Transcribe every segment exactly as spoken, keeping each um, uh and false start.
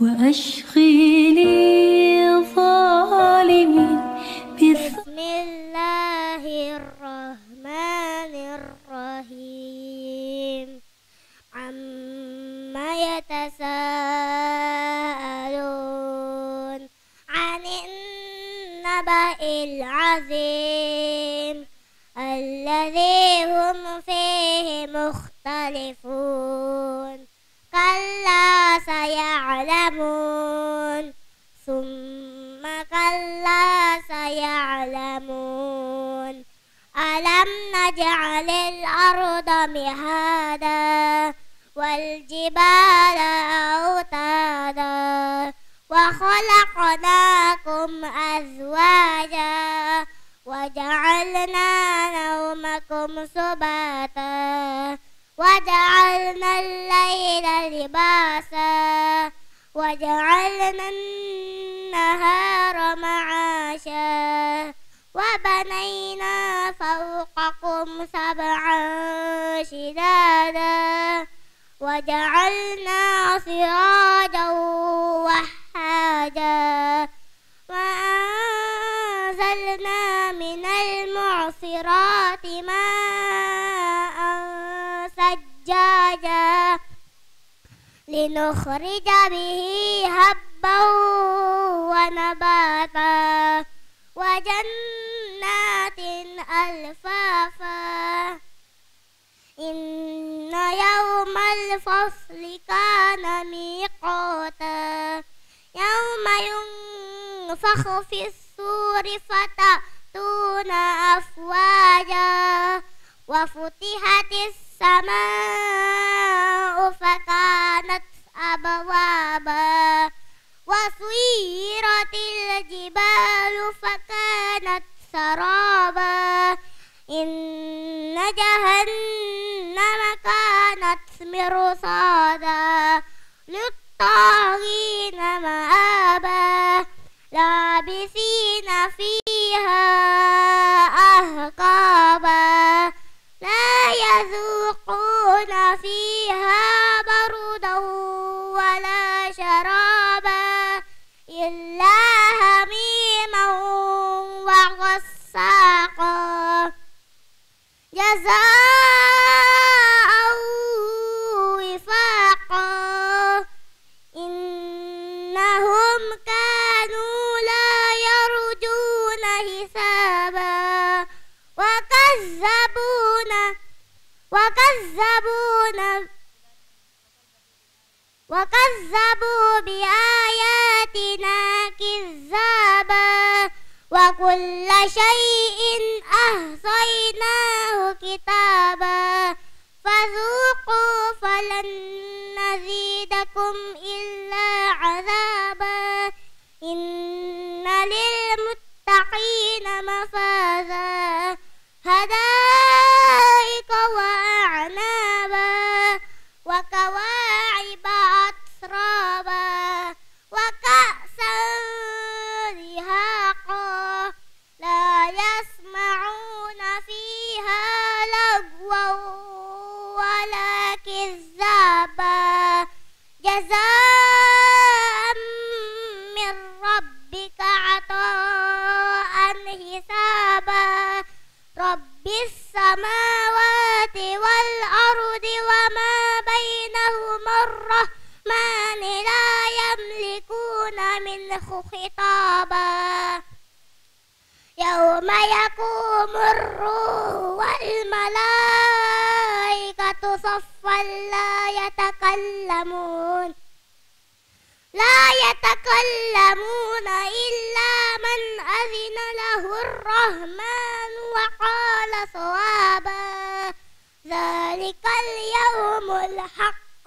وأشغلي ظالمين بسم الله الرحمن الرحيم عما يتساءلون عن النبأ العظيم الذي هم فيه مختلفون كلا سيعلمون ثم كلا سيعلمون ألم نجعل الأرض مهادا والجبال أوتادا وخلقناكم أزواجا وجعلنا نومكم سباتا وجعلنا الليل لباسا وجعلنا النهار معاشا وبنينا فوقكم سبعا شدادا وجعلنا سراجا وهاجا وأنزلنا من المعصرات ماء ثجاجا لنخرج به هبا ونباتا وجنات ألفافا إن يوم الفصل كان ميقاتا يوم ينفخ في الصور فتأتون أفواجا وفتحت السماء فكانت أبوابا وسيرت الجبال فكانت سرابا إن جهنم كانت مرصادا للطاغين مآبا لابثين فيها أحقابا لا يذوقون فيها بردا ولا شرابا إلا حميما وغساقا جزاء وفاقا إنهم كانوا لا يرجون حسابا وكذبون وكذبون وكذبوا بآياتنا كذابا وكل شيء أحصيناه كتابا فذوقوا فلن نزيدكم إلا عذابا إن للمتقين مفازا هدائق وأعنابا وكواعب أترابا وكأسا دهاقا لا يسمعون فيها لغوا ولا كذابا جزاء من ربك عطاء حسابا رب السماوات والأرض وما بينهما الرحمن لا يملكون منه خطابا يوم يقوم الروح والملائكة صفا لا يتكلمون لا يتكلمون إلا من أذن له الرحمن وقال صوابا ذلك اليوم الحق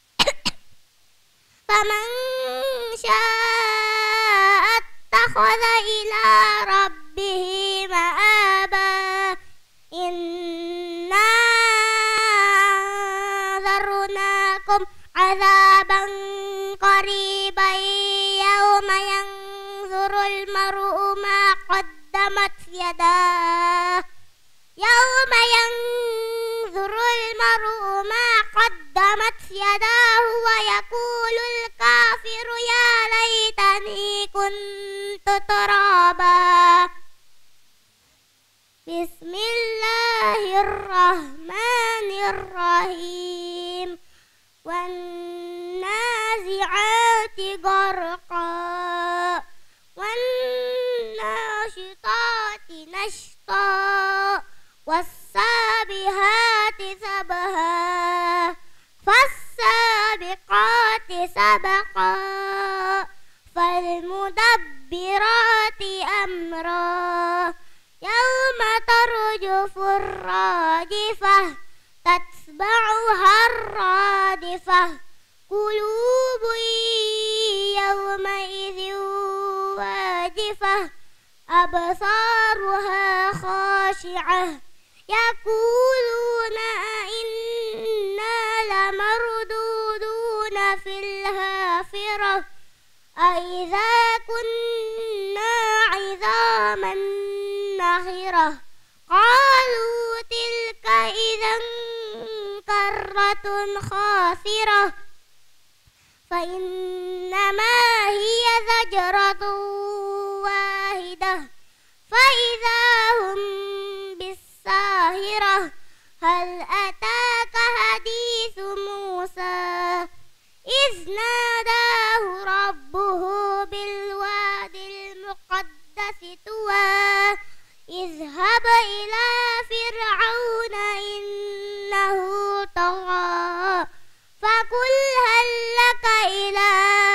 فمن شاء اتخذ إلى ربه مآبا إنا أنذرناكم عذابا قريبا يوم ينظر المرء ما قدمت يداه يوم ينظر المرء ما قدمت يداه ويقول الكافر ترابا بسم الله الرحمن الرحيم والنازعات غرقا والناشطات نشطا والسابحات سبها فالسابقات سبقا فالمدبرات أمرا يوم ترجف الراجفة تتبعها الرادفة قلوب يومئذ واجفة أبصارها خاشعة يقولون أئنا لمردودون في الحافرة أئذا كنا عظاما نخرة قالوا تلك إذا كرة خاسرة فإنما هي زجرة واحدة فإذا هم بالساهرة هل أتاك حديث موسى إذ ناداه ربه بالواد المقدس طوى اذهب إلى فرعون إنه طغى فقل هل لك إلى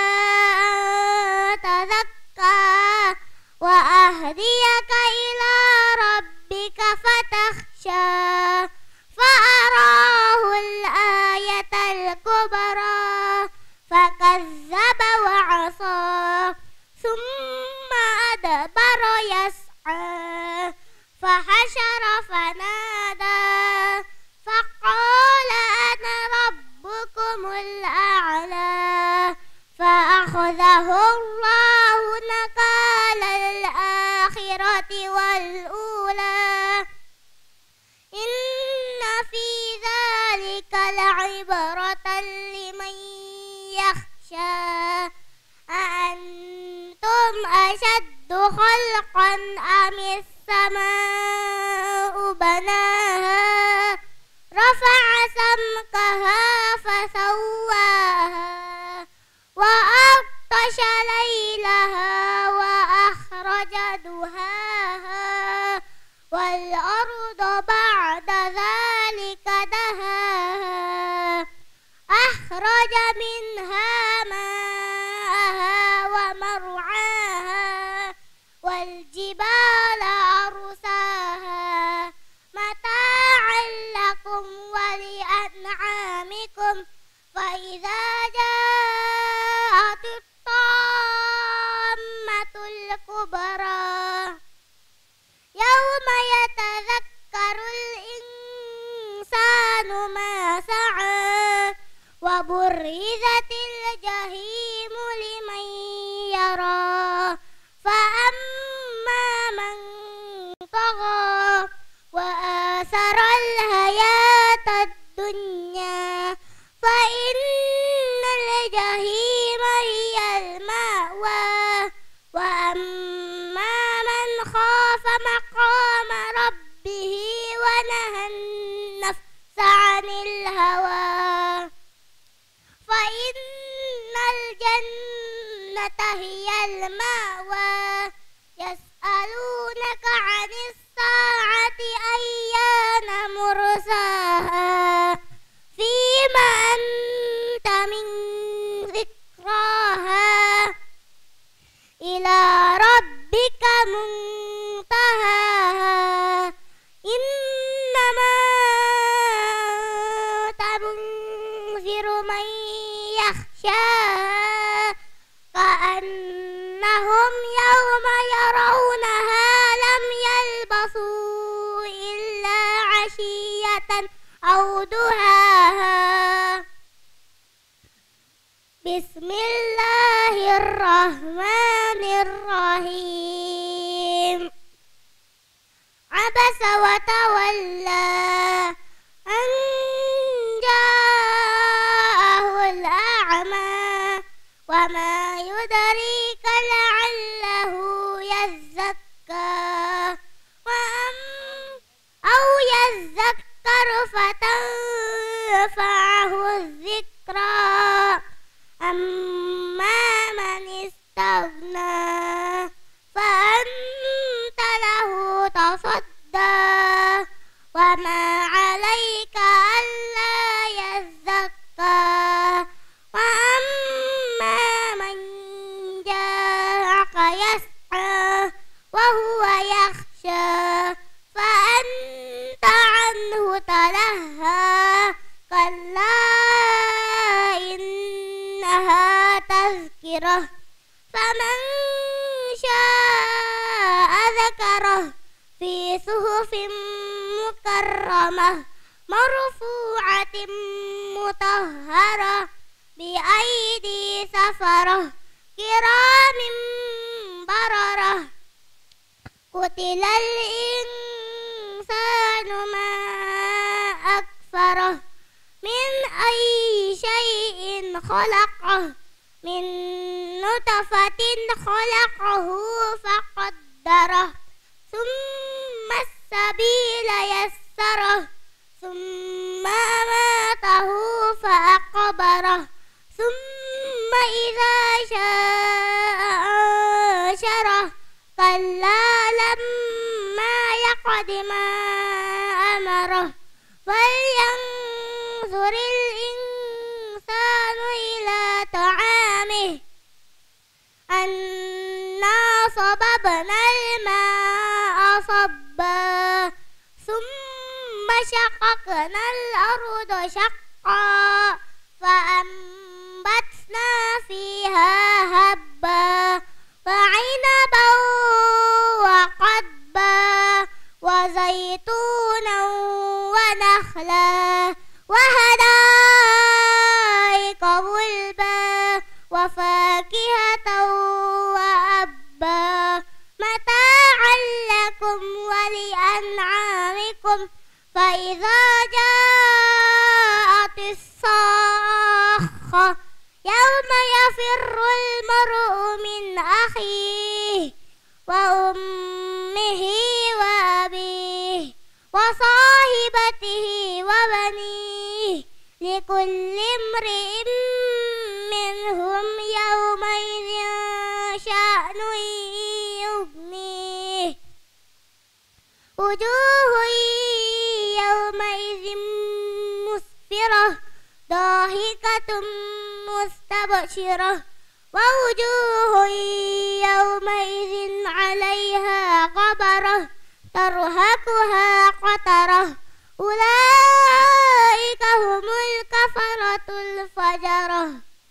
أن تزكى وأهديك إلى ربك فتخشى فأراه الآية الكبرى فكذب وعصى ثم أدبر يسعى فحشر فنادى فقال أنا ربكم الأعلى فأخذه الله نكال الآخرة والأولى إن في ذلك لعبرة لمن يخشى أأنتم أشد خلقا أم السماء بناها رفع سمكها فسواها وأغطش ليلها وأخرج دهاها والأرض بعد ذلك دهاها أخرج منها ماءها ومرعاها والجبال أرساها متاعا لكم ولأنعامكم فإذا جاءت الطامة الكبرى يوم يتذكر الإنسان ما سعى وبرزت الجحيم لمن يرى فأما من طغى وآثر الحياة الدنيا فإن الجحيم هي المأوى وأما من خاف مقام ربه ونهى النفس عن الهوى فإن الجنة هي المأوى يسألونك عن الساعة أيان مرساها فيما أنت من ذكراها إلى ربك منتهاها إنما أنت منذر من يخشاها كأنهم يوم يرونها لم يلبثوا إلا عشية أو ضحاها بسم الله الرحمن الرحيم عبس وتولى أن جاءه الأعمى وما يدريك لعله يزكى وأم أو يذكر فتنفعه الذكرى أما من استغنى فأنت له تصدى وما عليك ألا يزكى وأما من جاءك يسعى وهو يخشى فأنت عنه تلهى كلا إنها تذكرة فمن شاء ذكره في صحف مكرمة مرفوعة مطهرة بأيدي سفرة كرام بررة قتل الإنسان ما أكفره من أي شيء خلقه من نطفة خلقه فقدره ثم السبيل يسره ثم أماته فأقبره ثم إذا شاء أنشره كلا لما يقض ما أمره فلينظر الإنسان إلى طعامه أنا صببنا الماء صبا ثم شققنا الأرض شقا فأنبتنا فيها هبا وعنبا وقضبا وزيتونا ونخلا وحدائق غلبا وفاكهة وأبا متاعا لكم ولأنعامكم فإذا جاءت الصاخة يوم يفر المرء من أخيه وأمه وأبيه وصاحبته وبنيه لكل امرئ منهم يومئذ شأن يغنيه وجوه يومئذ مسفرة ضاحكة مستبشرة ووجوه يومئذ عليها غبرة ترهقها قترة أولئك هم الكفرة الفجرة.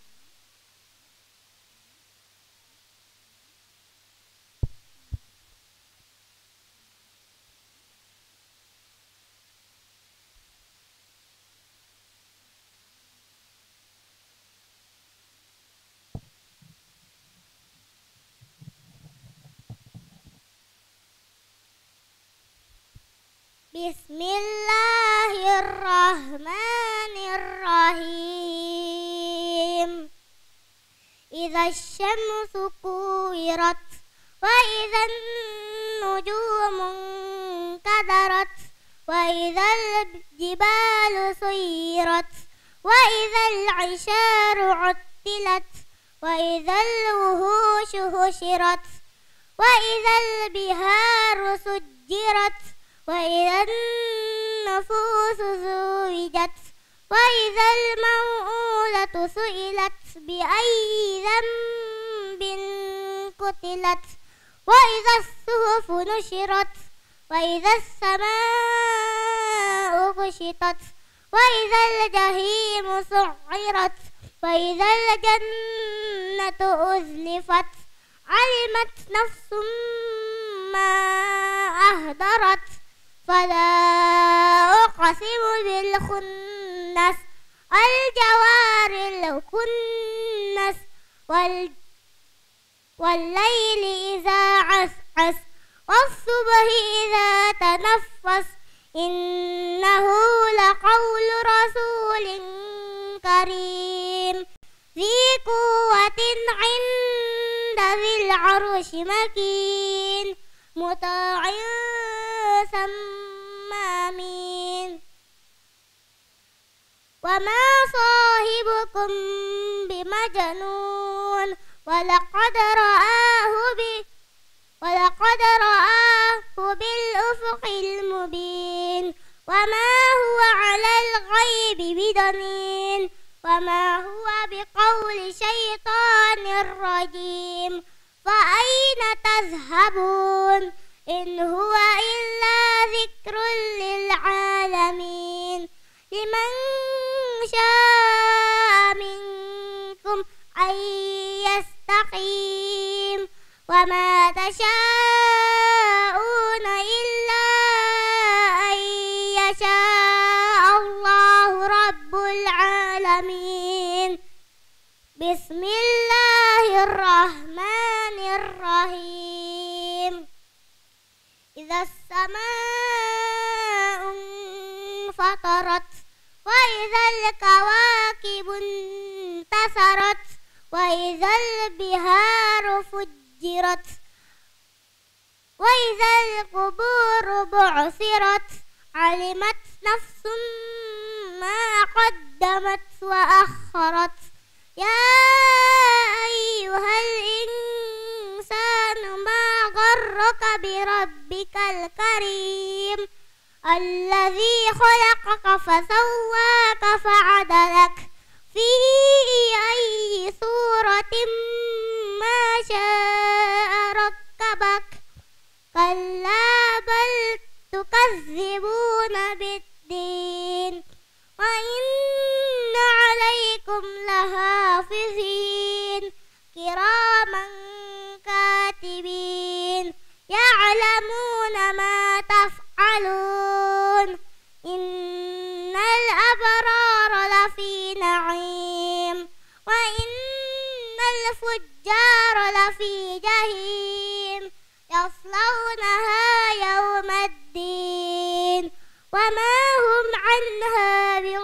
بسم الله الرحمن الرحيم إذا الشمس كورت وإذا النجوم انكدرت وإذا الجبال سيرت وإذا العشار عطلت وإذا الوحوش حشرت وإذا البحار سجرت وإذا النفوس زوجت وإذا الموءودة سئلت بأي ذنب قتلت وإذا الصحف نشرت وإذا السماء كشطت وإذا الجحيم سعرت وإذا الجنة أزلفت علمت نفس ما أهدرت فلا أقسم بالخنس الجوار الكنس وال والليل إذا عسعس والصبح إذا تنفس إنه لقول رسول كريم ذي قوة عند ذي العرش مكين مطاع ثم أمين وما صاحبكم بمجنون ولقد رآه ب ولقد رآه بالأفق المبين وما هو على الغيب بضنين وما هو بقول شيطان رجيم فأين تذهبون إن هو إلا ذكر للعالمين لمن شاء منكم أن يستقيم وما تشاءون إلا أن يشاء الله رب العالمين بسم الله الرحمن الرحيم إذا السماء انفطرت وإذا الكواكب انتثرت وإذا البحار فجرت وإذا القبور بعثرت علمت نفس ما قدمت وأخرت يا أيها الإنسان ما غرك بربك الكريم الذي خلقك فسواك فعدلك في أي صورة ما شاء ركبك كلا بل تكذبون بالدين وإن عليكم لحافظين كراما كاتبين يعلمون ما تفعلون إن الأبرار لفي نعيم وإن الفجار لفي جحيم يصلونها يوم الدين وما هم عنها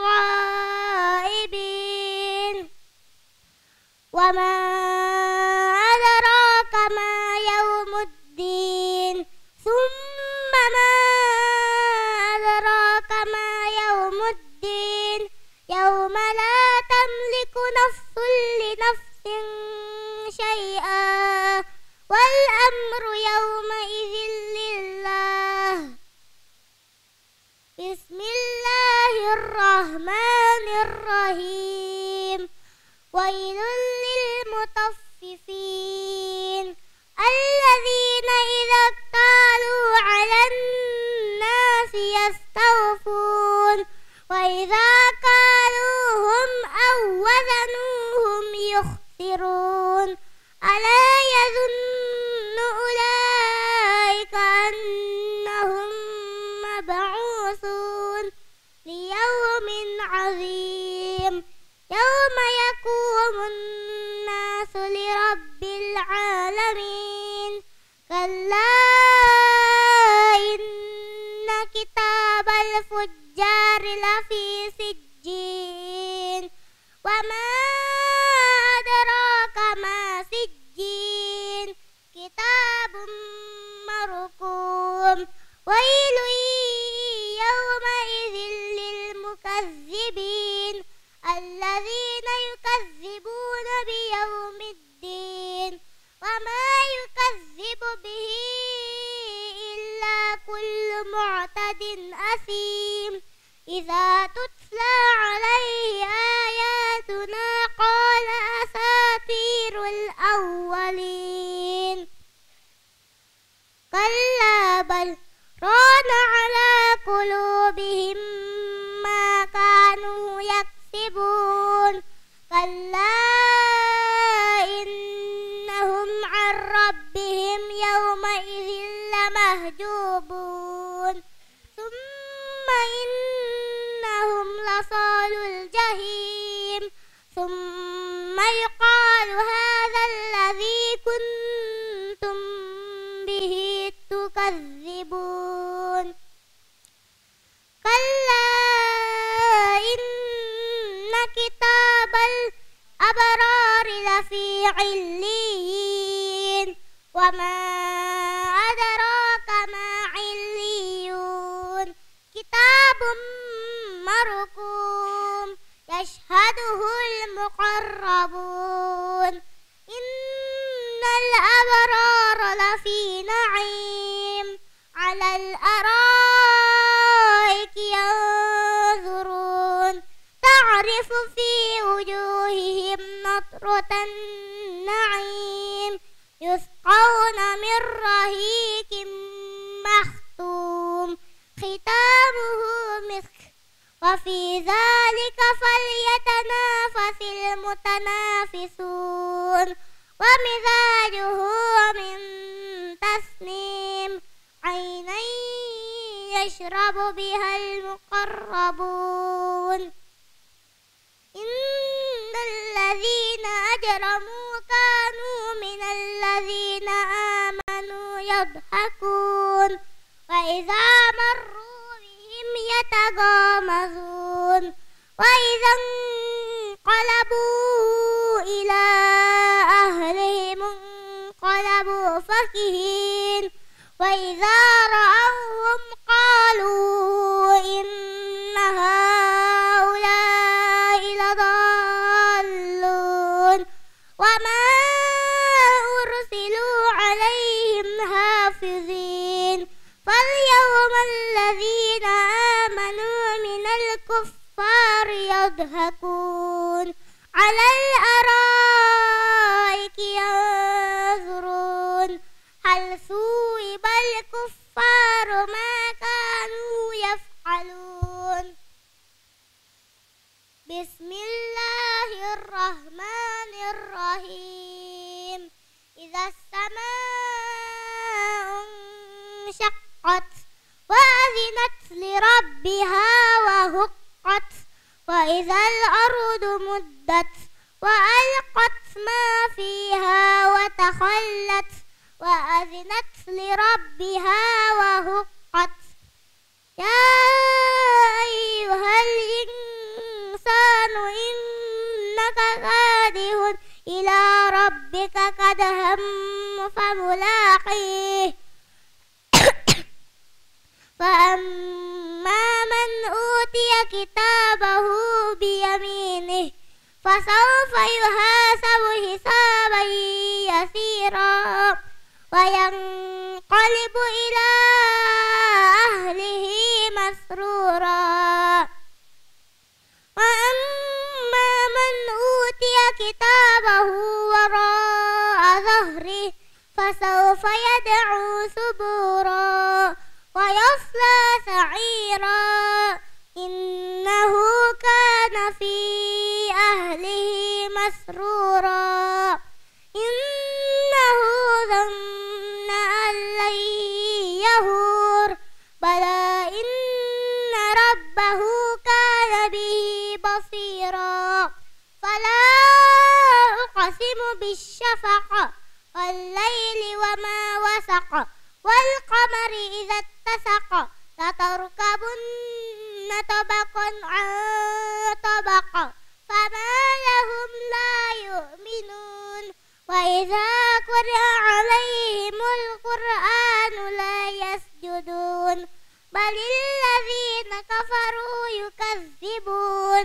بغائبين وما أدراك ما يوم الدين ثم ما أدراك ما يوم الدين يوم لا تملك نفس لنفس شيئا والأمر يومئذ لله بسم الله الرحمن الرحيم ويل للمطففين الذين إذا اكتالوا على الناس يستوفون وإذا كالوهم أو وزنوهم يخسرون ألا يظن أولئك أنهم مبعوثون ليوم عظيم يوم يقوم الناس لرب العالمين كلا إن كتاب الفجار لفي سجين وما أدراك ما سجين كتاب مرقوم ويل يومئذ للمكذبين الذين يكذبون بيوم الدين وما يكذب به إلا كل معتد أثيم إذا تتلى عليه آياتنا قال أساطير الأولين كلا بل ران على قلوبهم ما كانوا يكسبون كلا إنهم عن ربهم يومئذ لمحجوبون ثم إنهم لصالو الجحيم ثم يقال هذا الذي كنتم به تكذبون كلا إن كتاب الأبرار لفي عليين وما أدراك كتاب مرقوم يشهده المقربون إن الأبرار لفي نعيم على الأرائك ينظرون تعرف في وجوههم نضرة النعيم يسقون من رهيق مختوم ختامه مسك وفي ذلك فليتنافس المتنافسون ومزاجه من تسنيم عينا يشرب بها المقربون إن الذين أجرموا كانوا من الذين آمنوا يضحكون وإذا مروا بهم يتغامزون وإذا انقلبوا إلى أهلهم انقلبوا فكهين وإذا رأوهم قالوا إن هؤلاء لضالون وما أرسلوا عليهم حافظين فاليوم الذين آمنوا من الكفار يضحكون على الأرائك ينظرون هل ثوب الكفار ما كانوا يفعلون بسم الله الرحمن الرحيم إذا السماء انشقت وأذنت لربها وهقت وإذا الأرض مدت وألقت ما فيها وتخلت وأذنت لربها وهقت يا أيها الإنسان إنك كادح إلى ربك كدحا فملاقيه فأما من أوتي كتابه بيمينه فسوف يحاسب حسابا يسيرا وينقلب إلى أهله مسرورا وأما من أوتي كتابه وراء ظهره فسوف يدعو ثبورا ويصلى سعيرا إنه كان في أهله مسرورا إنه ظن أن لن يهور بلى إن ربه كان به بصيرا فلا أقسم بالشفق والليل وما وسق والقمر إذا اتسق لتركبن طبقا عن طبق فما لهم لا يؤمنون وإذا قرئ عليهم القرآن لا يسجدون بل الذين كفروا يكذبون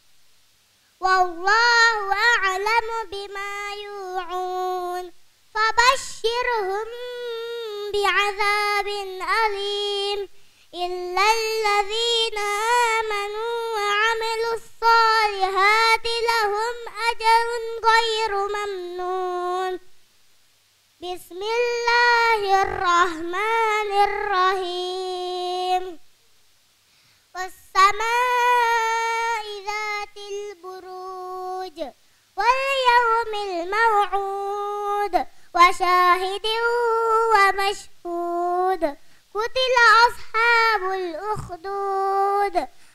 والله أعلم بما يوعون فبشرهم بعذاب أليم إلا الذين آمنوا وعملوا الصالحات لهم أجر غير ممنون بسم الله الرحمن الرحيم والسماء ذات البروج واليوم الموعود وشاهد ومشهود قتل أصحاب الأخدود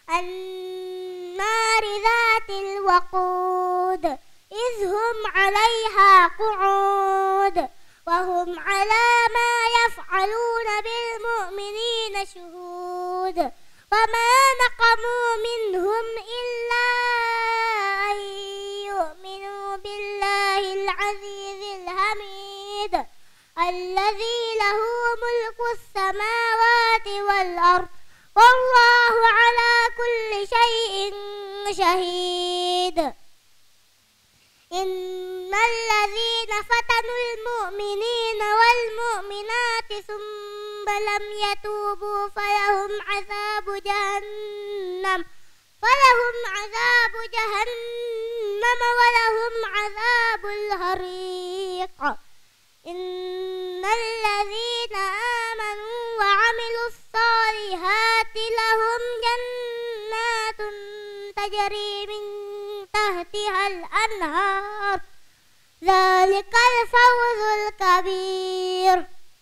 النار ذات الوقود إذ هم عليها قعود وهم على ما يفعلون بالمؤمنين شهود وما نقموا منهم إلا أن يؤمنوا بالله العزيز الحميد الذي له ملك السماوات والأرض والله على كل شيء شهيد. إن الذين فتنوا المؤمنين والمؤمنات ثم لم يتوبوا فلهم عذاب جهنم فلهم عذاب جهنم ولهم عذاب الحريق. إن الذين آمنوا وعملوا الصالحات لهم جنات تجري من تحتها الأنهار ذلك الفوز الكبير.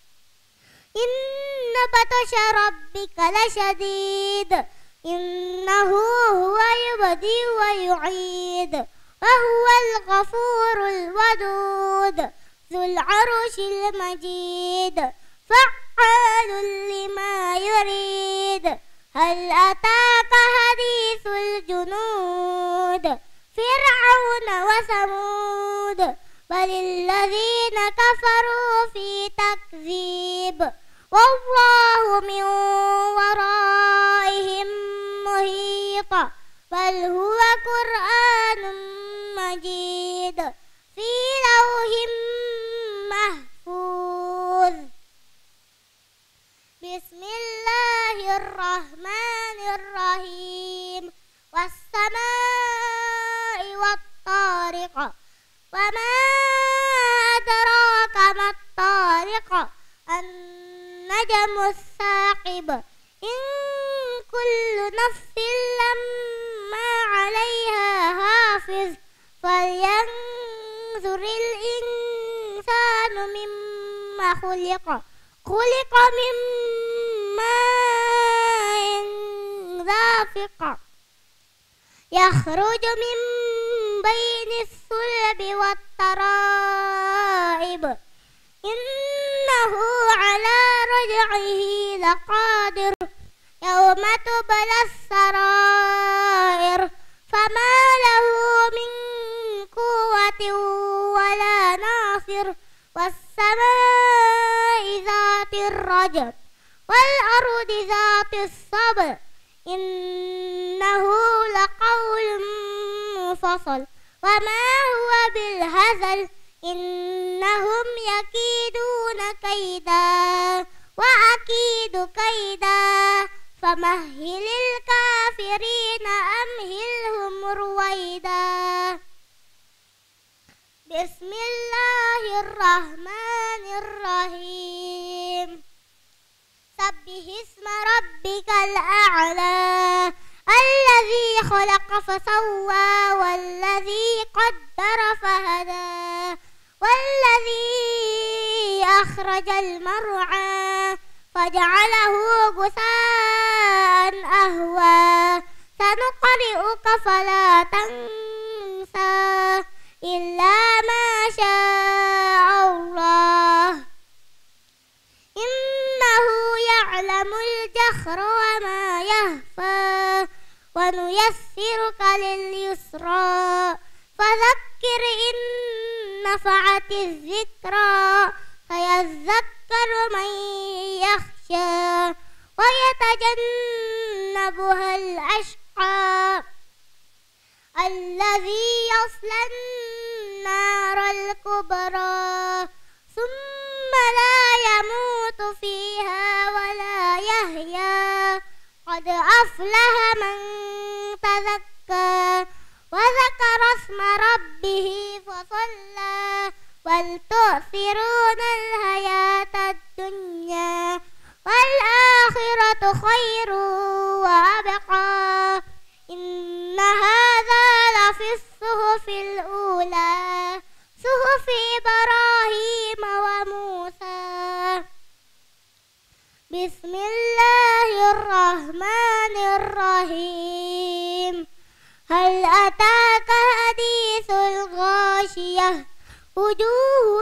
إن بطش ربك لشديد إنه هو يبدئ ويعيد وهو الغفور الودود ذو العرش المجيد فعال لما يريد. هل أتاك حديث الجنود فرعون وثمود بل الذين كفروا في تكذيب والله من ورائهم محيط بل هو قرآن مجيد في لوح محفوظ. بسم الله الرحمن الرحيم والسماء والطارق وما أدراك ما الطارق النجم الثاقب إن كل نفس لما عليها حافظ فلينظر الإنسان مما خلق خلق من ماء دافق يخرج من بين الصلب والترائب إنه على رجعه لقادر يوم تبلى السرائر فما له من قوة ولا ناصر. والسماء ذات الرجع والأرض ذات الصبر إنه لقول فصل وما هو بالهزل إنهم يكيدون كيدا وأكيد كيدا فمهل الكافرين أمهلهم رويدا. بسم الله الرحمن الرحيم سبح اسم ربك الأعلى الذي خلق فسوى والذي قدر فهدى والذي أخرج المرعى فجعله غثاء أهوى سنقرئك فلا تنسى إلا ما شاء الله إنه يعلم الجهر وما يخفى ونيسرك لليسرى فذكر إن نفعت الذكرى فيذكر من يخشى ويتجنبها الأشقى الذي يصلى النار الكبرى ثم لا يموت فيها ولا يحيا قد أفلح من تزكى وذكر اسم ربه فصلى بل تؤثرون الحياة الدنيا والآخرة خير وأبقى إن هذا لفي الصحف الأولى صحف إبراهيم وموسى. بسم الله الرحمن الرحيم هل أتاك حديث الغاشية وجوه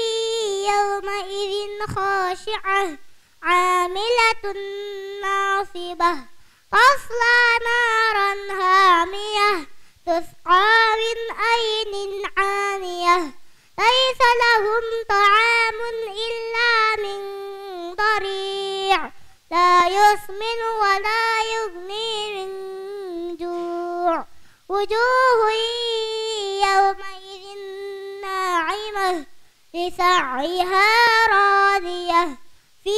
يومئذ خاشعة عاملة ناصبة تصلى نارا هامية تسقى من عين عانية ليس لهم طعام إلا من ضريع لا يسمن ولا يغني من جوع وجوه يومئذ ناعمة لسعيها راضية في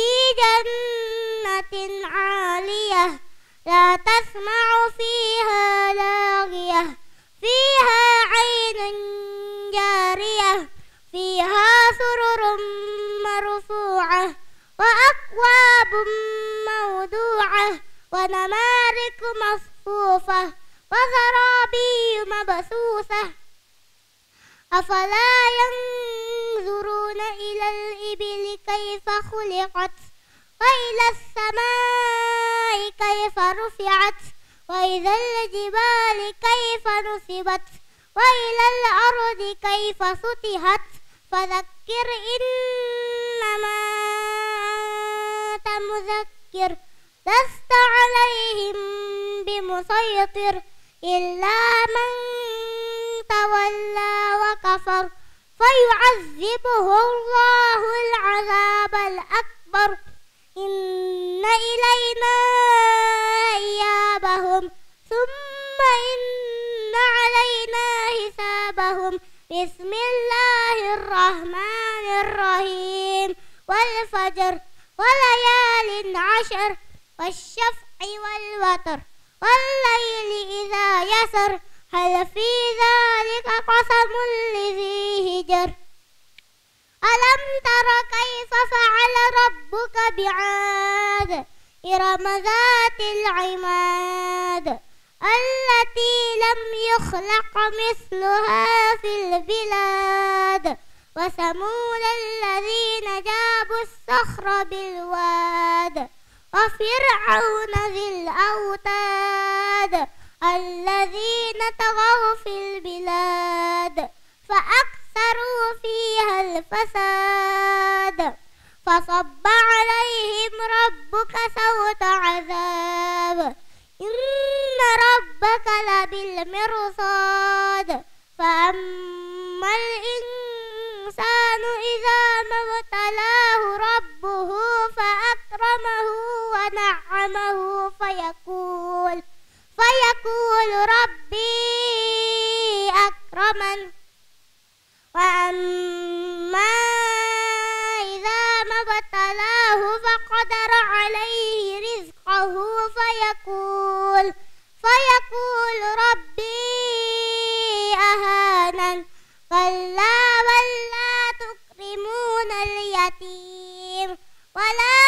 جنة عالية لا تسمع فيها لاغية فيها عين جارية فيها سرر مرفوعة وأكواب موضوعة ونمارق مصفوفة وزرابي مبثوثة أفلا ينظرون إلى الإبل كيف خلقت وإلى السماء كيف رفعت وإلى الجبال كيف نصبت وإلى الأرض كيف سطحت فذكر إنما أنت مذكر لست عليهم بمسيطر إلا من تولى وكفر فيعذبه الله العذاب الأكبر إن إلينا إيابهم ثم إن علينا حسابهم بسم الله الرحمن الرحيم والفجر وليال عشر والشفع والوتر والليل إذا يسر هل في ذلك قسم لذي هجر ألم تر كيف فعل ربك بعاد إرم ذات العماد التي لم يخلق مثلها في البلاد وثمود الذين جابوا الصخر بالواد وفرعون ذي الأوتاد الذين طغوا في البلاد فأكثروا فيها الفساد فصب عليهم ربك سوط عذاب إن ربك لبالمرصاد فأما الإنسان إذا ما ابتلاه ربه فأكرمه ونعمه فيقول فيقول ربي أكرمن وأما إذا ما ابتلاه فقدر عليه رزقه فيقول فيقول ربي أهانن كلا بل لا تكرمون اليتيم ولا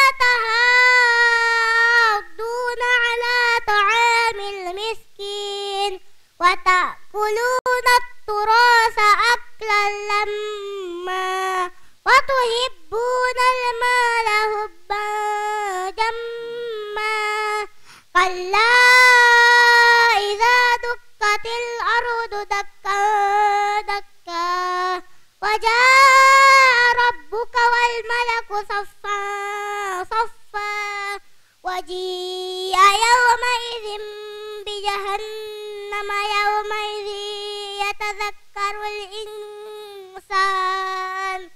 تحاضون على طعام المسكين وتأكلون التراث أكلا لما وتحبون المال حبا جما كلا إذا دكت الأرض دكا دكا وجاء ربك والملك صفا صفا وجيء يومئذ بجهنم يومئذ يتذكر الإنسان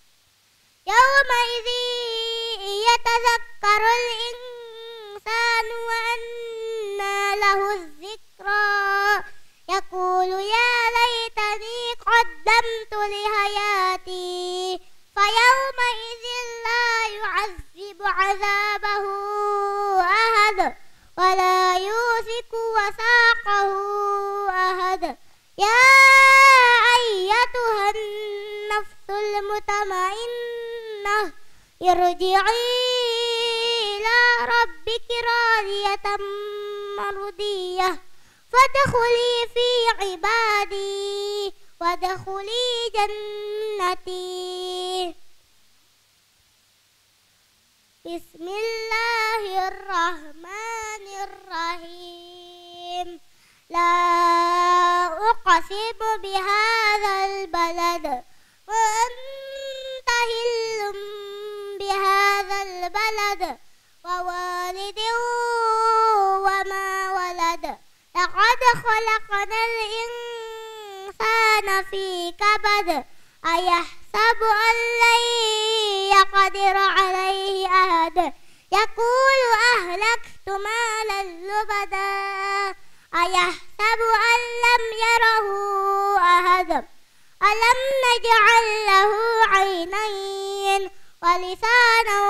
يومئذ يتذكر الإنسان وأنى له الذكرى يقول يا ليتني قدمت لحياتي فيومئذ لا يعذب عذابه أحد ولا يوثق وثاقه أحد يا أيتها النفس المطمئنة ارجعي إلى ربك راضية مرضية فادخلي في عبادي وادخلي جنتي بسم الله الرحمن الرحيم لا أقسم بهذا البلد وأنت هل بهذا البلد ووالد وما ولد لقد خلقنا الإنسان في كبد أيحسب أن لن يقدر عليه أحد يقول أهلكت مالا لبدا أيحسب أن لم يره أحد ألم نجعل له عينين ولسانا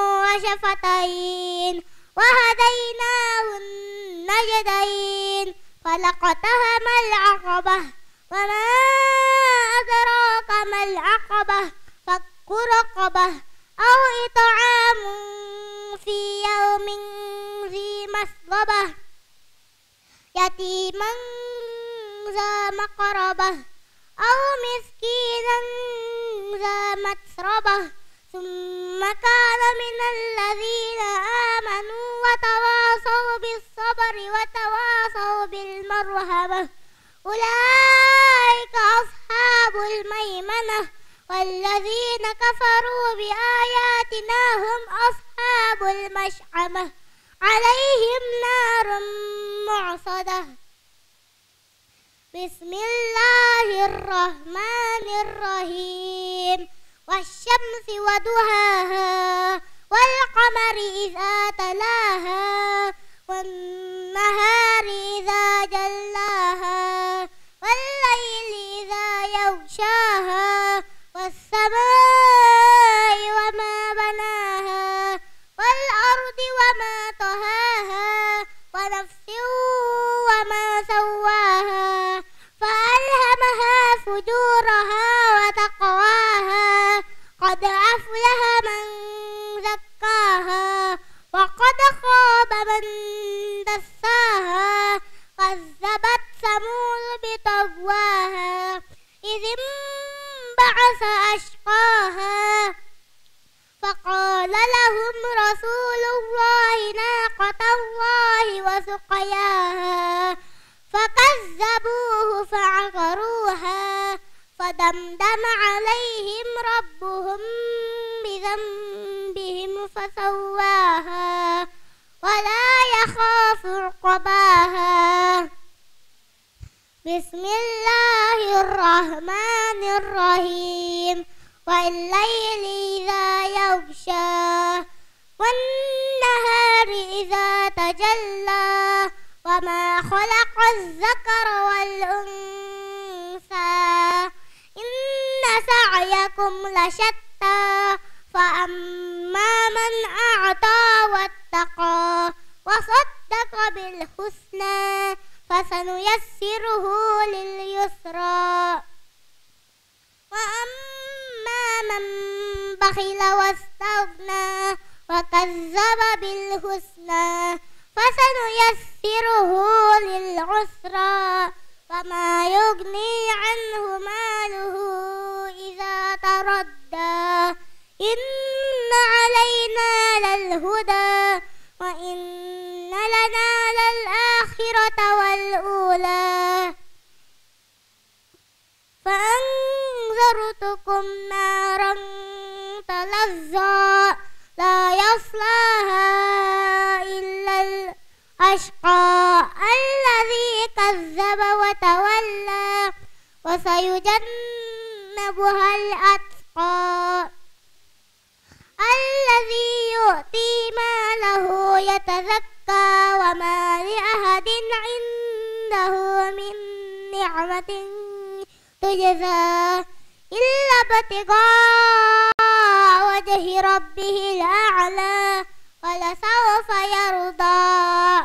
وشفتين وهديناه النجدين فلاقتحم العقبة وما أدراك ما العقبة فك رقبة أو إطعام في يوم ذي مسغبة يتيما ذا مقربة أو مسكينا ذا متربة ثم كان من الذين آمنوا وتواصوا بالصبر وتواصوا بالمرحمة أولئك أصحاب الميمنة والذين كفروا بآياتنا هم أصحاب المشأمة عليهم نار معصدة. بسم الله الرحمن الرحيم والشمس وضحاها والقمر إذا تلاها والنهار إذا جلاها والليل إذا يغشاها والسماء وما بناها والأرض وما طهاها ونفس وما سواها فألهمها فجورها وتقواها قد أفلح من زكاها وقد خاب من دساها كذبت ثمود بطغواها إذ انبعث أشقاها فقال لهم رسول الله ناقة الله وسقياها فكذبوه فعقروها فدمدم عليهم ربهم بذنبهم فسواها ولا يخاف عقباها. بسم الله الرحمن الرحيم والليل إذا يغشى والنهار إذا تجلى وما خلق الذكر والأنثى إن سعيكم لشتى فأما من أعطى واتقى وصدق بالحسنى فسنيسره لليسرى وأما من بخل واستغنى وكذب بالحسنى فسنيسره للعسرى وما يغني عنه ماله إذا تردى إن علينا للهدى وإن لنا للآخرة والأولى فأنذرتكم نارا تلظى لا يصلاها إلا الأشقى الذي كذب وتولى وسيجنبها الأتقى الذي يؤتي ماله يتزكى وما لأحد عنده من نعمة تجزى إلا ابتغاء وجه ربه الأعلى ولسوف يرضى.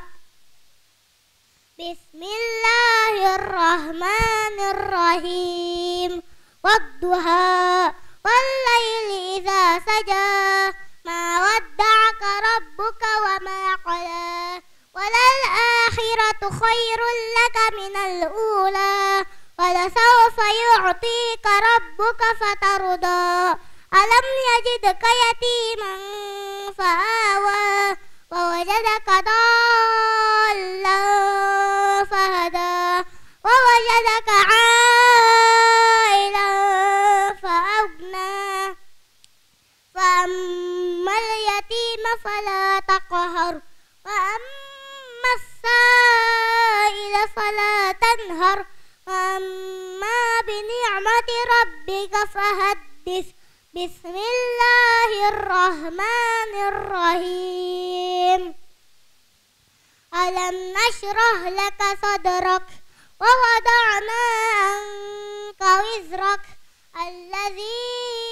بسم الله الرحمن الرحيم والضحى والليل إذا سجى ما ودعك ربك وما قلى وللآخرة خير لك من الأولى ولسوف يعطيك ربك فترضى ألم يجدك يتيما فآوى ووجدك ضالا فهدى ووجدك عائلا فأغنى فأما اليتيم فلا تقهر وأما السائل فلا تنهر وأما بنعمة ربك فحدث. بسم الله الرحمن الرحيم ألم نشرح لك صدرك ووضعنا عنك وزرك الذي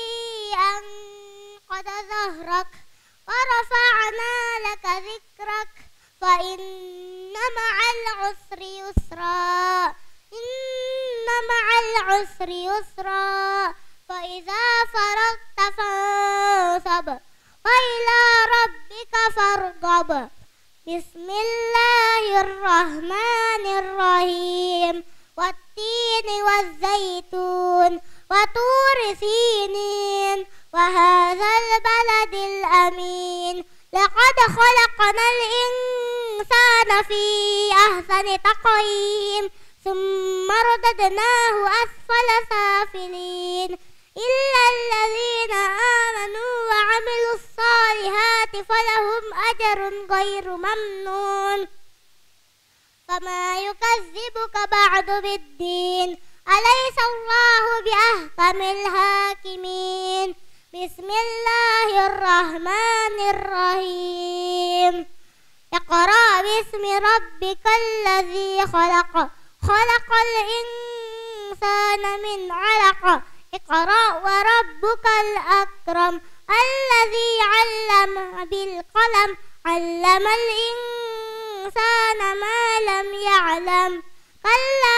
أنقض ظهرك ورفعنا لك ذكرك فإن مع العسر يسرا إن مع العسر يسرا فإذا فرغت فانصب وإلى ربك فارغب بسم الله الرحمن الرحيم والتين والزيتون وطور سينين وهذا البلد الأمين لقد خلقنا الإنسان في أحسن تقويم ثم رددناه أسفل سافلين إلا الذين آمنوا وعملوا الصالحات فلهم أجر غير ممنون فما يكذبك بعد بالدين أليس الله بأحكم الحاكمين بسم الله الرحمن الرحيم اقرأ باسم ربك الذي خلق خلق الإنسان من علق اقرأ وربك الأكرم الذي علم بالقلم علم الإنسان ما لم يعلم كلا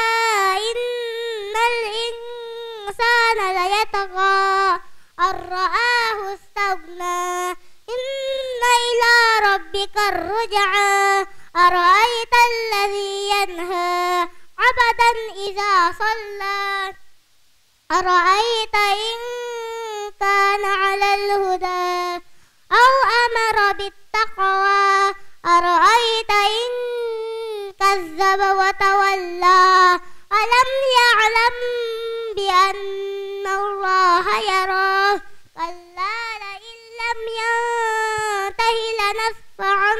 إن الإنسان ليطغى أن رآه استغنى إن إلى ربك الرجعى أرأيت الذي ينهى عبدا إذا صلى أرأيت إن كان على الهدى أو أمر بالتقوى أرأيت إن كذب وتولى ألم يعلم بأن الله يراه كلا لئن لم ينته لنسفعا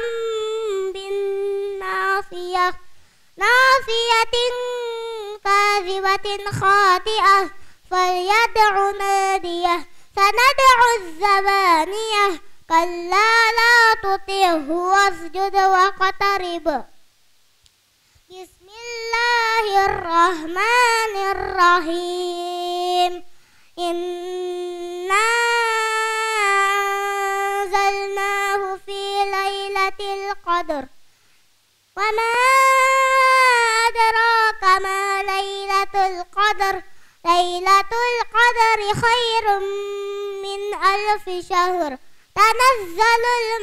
بالناصية ناصية كاذبة خاطئة فليدع ناديه سندع الزبانية كلا لا تطعه واسجد واقترب بسم الله الرحمن الرحيم إنا أنزلناه في ليلة القدر وما أدراك ما ليلة القدر ليلة القدر خير من ألف شهر تنزل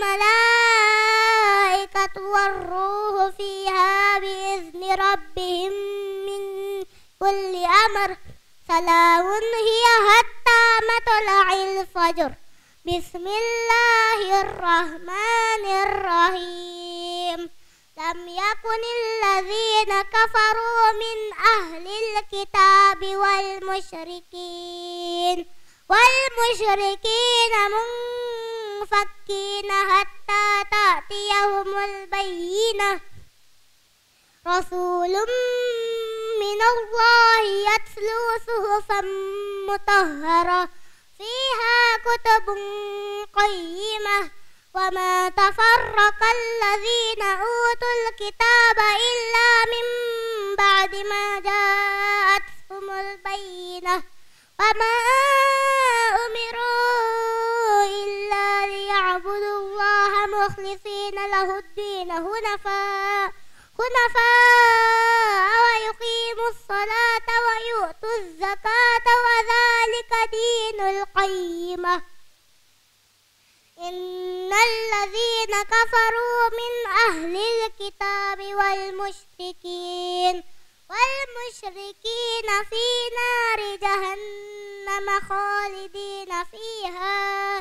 الملائكة والروح فيها بإذن ربهم من كل أمر سلام هي حتى مطلع الفجر بسم الله الرحمن الرحيم لم يكن الذين كفروا من أهل الكتاب والمشركين والمشركين منفكين حتى تأتيهم البينة رسول من الله يتلو صحفا مطهرة فيها كتب قيمة وما تفرق الذين أوتوا الكتاب إلا من بعد ما جاءتهم البينة وما أمروا إلا ليعبدوا الله مخلصين له الدين هنفاء هنفاء ويقيموا الصلاة ويؤتوا الزكاة وذلك دين القيمة إن الذين كفروا من أهل الكتاب والمشركين والمشركين في نار جهنم خالدين فيها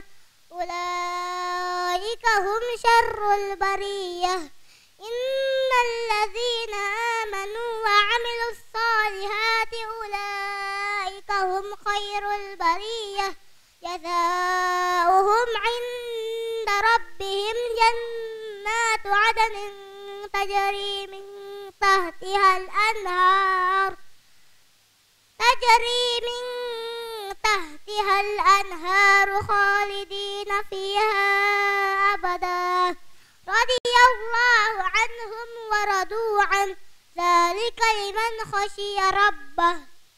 أولئك هم شر البرية إن الذين آمنوا وعملوا الصالحات أولئك هم خير البرية جزاؤهم عند ربهم جنات عدن تجري من تحتها الأنهار تجري من تحتها الأنهار خالدين فيها أبدا رضي الله عنهم ورضوا عنه ذلك لمن خشي ربه.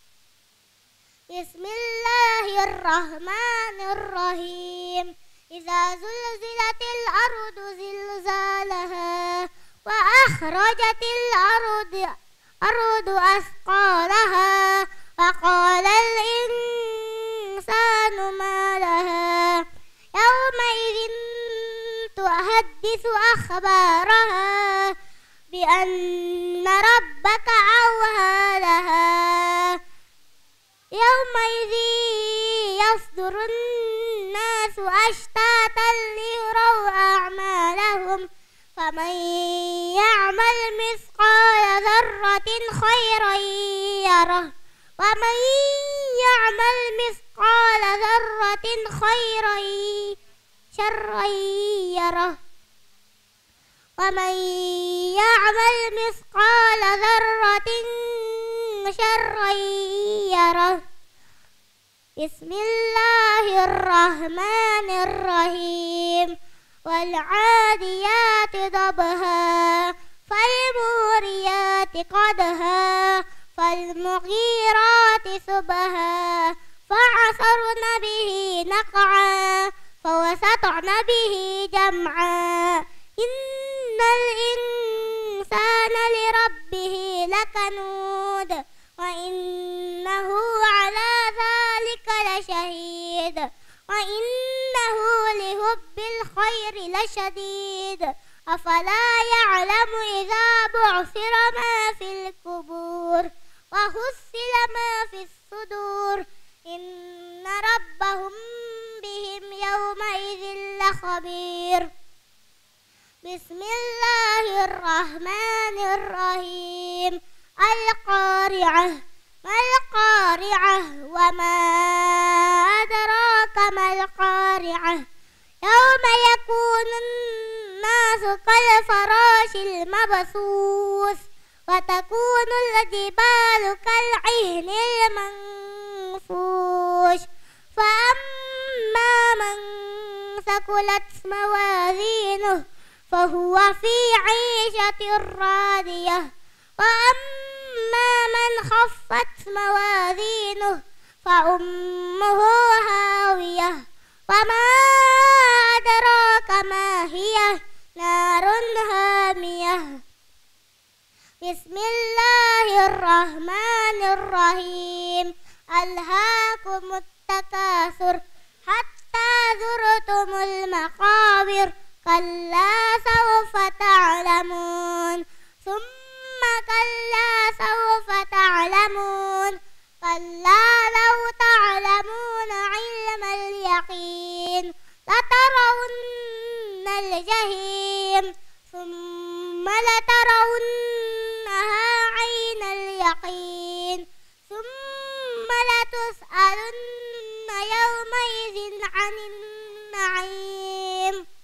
بسم الله الرحمن الرحيم إذا زلزلت الأرض زلزالها وأخرجت الأرض أرض أثقالها وقال الإنسان ما لها يومئذ تحدث أخبارها بأن ربك أوحى لها يومئذ يصدر الناس أشتاتا ليروا أعمالهم فمن يعمل مثقال ذرة خيرا يره ومن يعمل مثقال ذرة خيرا شرا يره ومن يعمل مثقال ذرة شرا يره. بسم الله الرحمن الرحيم والعاديات ضبها فالموريات قدها فالمغيرات سبها فعصرن به نقعا فوسطن به جمعا إن الإنسان لربه لكنود وإنه على ذلك لشهيد وإنه لحب الخير لشديد أفلا يعلم إذا بعثر ما في القبور وحصل ما في الصدور إن ربهم بهم يومئذ لخبير. بسم الله الرحمن الرحيم القارعة ما القارعة وما أدراك ما القارعة يوم يكون الناس كالفراش المبثوث وتكون الجبال كالعهن المنفوش فأما من ثقلت موازينه فهو في عيشة راضية وأما من خفت موازينه فأمه هاوية وما أدراك ما هي نار هامية. بسم الله الرحمن الرحيم ألهاكم التكاثر حتى زرتم المقابر كلا سوف تعلمون ثم كلا سوف تعلمون كلا لو تعلمون علم اليقين لترون الجحيم ثم لترونها عين اليقين ثم لتسألن يومئذ عن النعيم.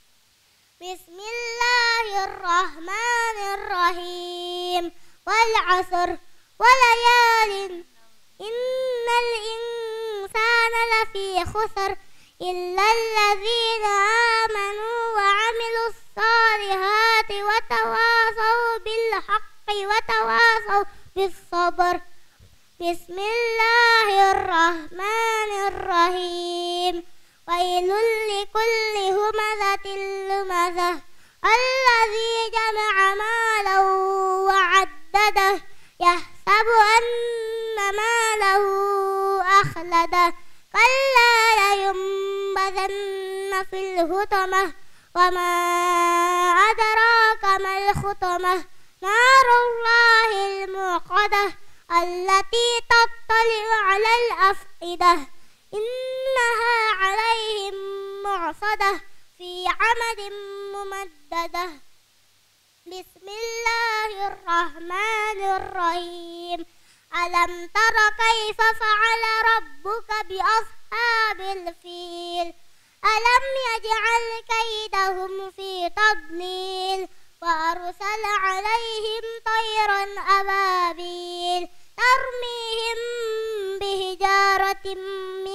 بسم الله الرحمن الرحيم والعصر وليال إن الإنسان لفي خسر إلا الذين آمنوا وعملوا الصالحات وتواصوا بالحق وتواصوا بالصبر. بسم الله الرحمن الرحيم ويل لكل همزة لمزة الذي جمع مالا وعدده يحسب أن ماله أخلده كلا لينبذن في الحطمة وما أدراك ما الحطمة نار الله الموقدة التي تطلع على الأفئدة إنها عليهم معصدة في عمد ممددة. بسم الله الرحمن الرحيم ألم تر كيف فعل ربك بأصحاب الفيل ألم يجعل كيدهم في تضليل وأرسل عليهم طيرا أبابيل ترميهم بحجارة من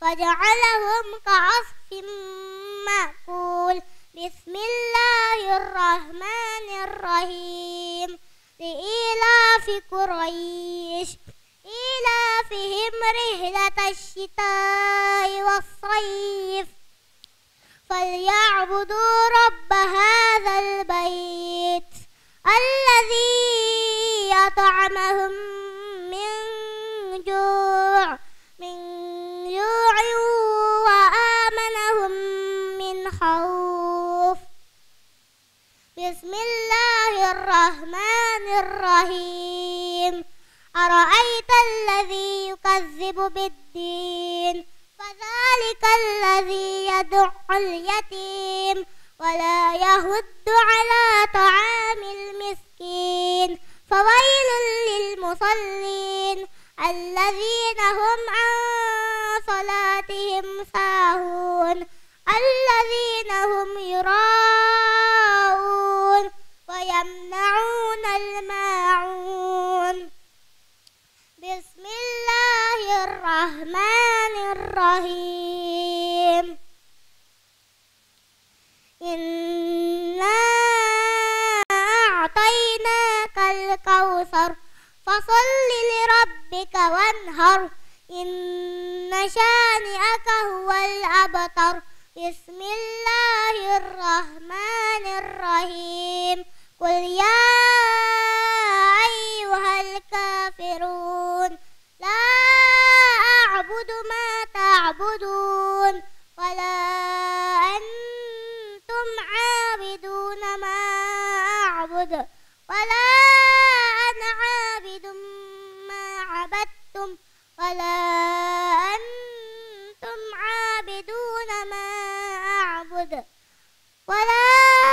فجعلهم كعصف مأكول. بسم الله الرحمن الرحيم. لإيلاف قريش إيلافهم رحلة الشتاء والصيف فليعبدوا رب هذا البيت الذي أطعمهم من جوع من جوع وآمنهم من خوف. بسم الله الرحمن الرحيم. أرأيت الذي يكذب بالدين فذلك الذي يدع اليتيم ولا يهد على طعام المسكين. فويل للمصلين الذين هم عن صلاتهم ساهون الذين هم يراءون ويمنعون الماعون. بسم الله الرحمن الرحيم. إنا أعطيناك الكوثر فصل لربك وانهر إن شانئك هو الأبتر. بسم الله الرحمن الرحيم. قل يا أيها الكافرون لا أعبد ما تعبدون ولا أنتم عابدون ما أعبد ولا أنا عابد ما عبدتم ولا أنتم عابدون ما أعبد ولا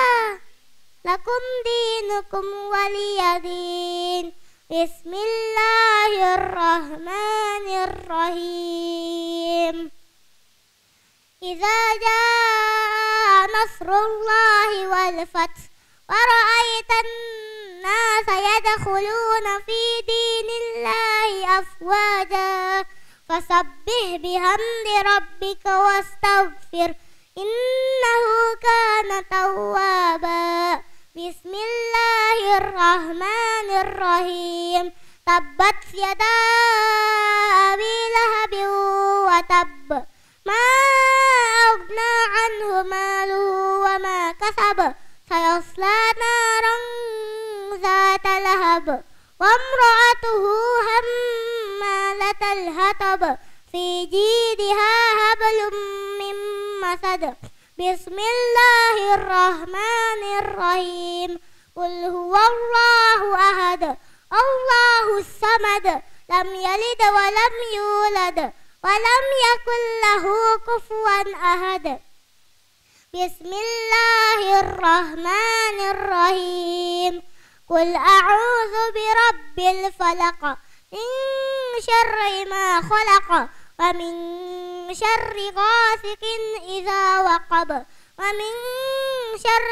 لكم دينكم ولي دين. بسم الله الرحمن الرحيم. إذا جاء نصر الله والفتح ورأيت الناس يدخلون في دين الله أفواجا فسبح بحمد ربك واستغفر إنه كان توابا. بسم الله الرحمن الرحيم. تبت يدا أبي لهب وتب ما أغنى عنه ماله وما كسب سيصلى نارا ذات لهب وامرأته حمالة الحطب في جيدها حبل من مسد. بسم الله الرحمن الرحيم. قل هو الله أحد الله الصمد لم يلد ولم يولد ولم يكن له كفوا أحد. بسم الله الرحمن الرحيم. قل أعوذ برب الفلق من شر ما خلق ومن شر غاسق إذا وقب ومن شر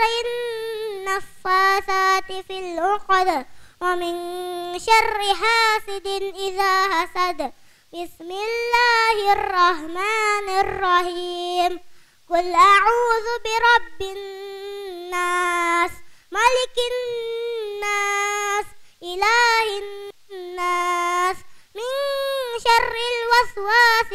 النفاثات في العقد ومن شر حاسد إذا حسد. بسم الله الرحمن الرحيم. قل أعوذ برب الناس ملك الناس إله الناس من شر الوسواس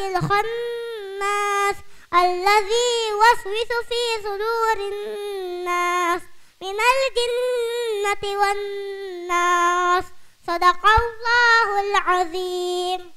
الخناس الذي يوسوس في صدور الناس من الجنة والناس. صدق الله العظيم.